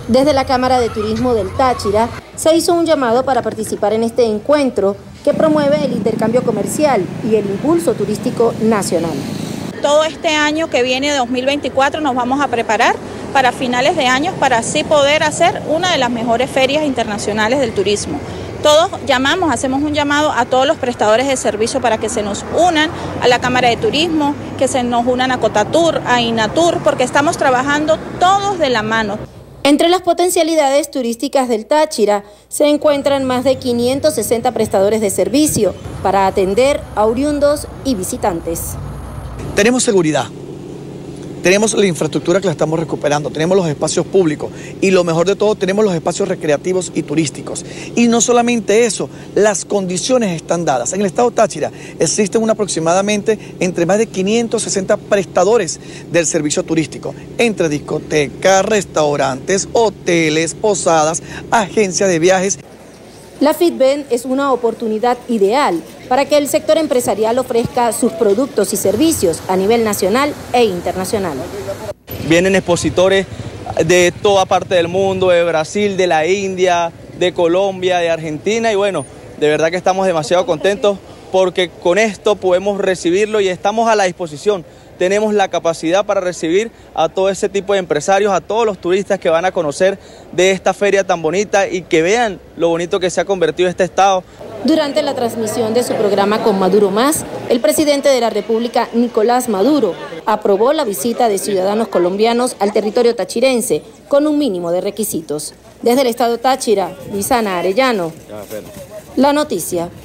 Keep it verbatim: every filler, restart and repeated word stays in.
Desde la Cámara de Turismo del Táchira se hizo un llamado para participar en este encuentro que promueve el intercambio comercial y el impulso turístico nacional. Todo este año que viene de dos mil veinticuatro nos vamos a preparar para finales de año para así poder hacer una de las mejores ferias internacionales del turismo. Todos llamamos, hacemos un llamado a todos los prestadores de servicio para que se nos unan a la Cámara de Turismo, que se nos unan a Cotatur, a Inatur, porque estamos trabajando todos de la mano. Entre las potencialidades turísticas del Táchira se encuentran más de quinientos sesenta prestadores de servicio para atender a oriundos y visitantes. Tenemos seguridad, tenemos la infraestructura que la estamos recuperando, tenemos los espacios públicos y lo mejor de todo, tenemos los espacios recreativos y turísticos. Y no solamente eso, las condiciones están dadas. En el estado Táchira existen un aproximadamente entre más de quinientos sesenta prestadores del servicio turístico, entre discotecas, restaurantes, hoteles, posadas, agencias de viajes. La FITBEN es una oportunidad ideal para que el sector empresarial ofrezca sus productos y servicios a nivel nacional e internacional. Vienen expositores de toda parte del mundo, de Brasil, de la India, de Colombia, de Argentina y bueno, de verdad que estamos demasiado contentos porque con esto podemos recibirlo y estamos a la disposición. Tenemos la capacidad para recibir a todo ese tipo de empresarios, a todos los turistas que van a conocer de esta feria tan bonita y que vean lo bonito que se ha convertido este estado. Durante la transmisión de su programa Con Maduro Más, el presidente de la República, Nicolás Maduro, aprobó la visita de ciudadanos colombianos al territorio tachirense con un mínimo de requisitos. Desde el estado Táchira, Luisana Arellano, La Noticia.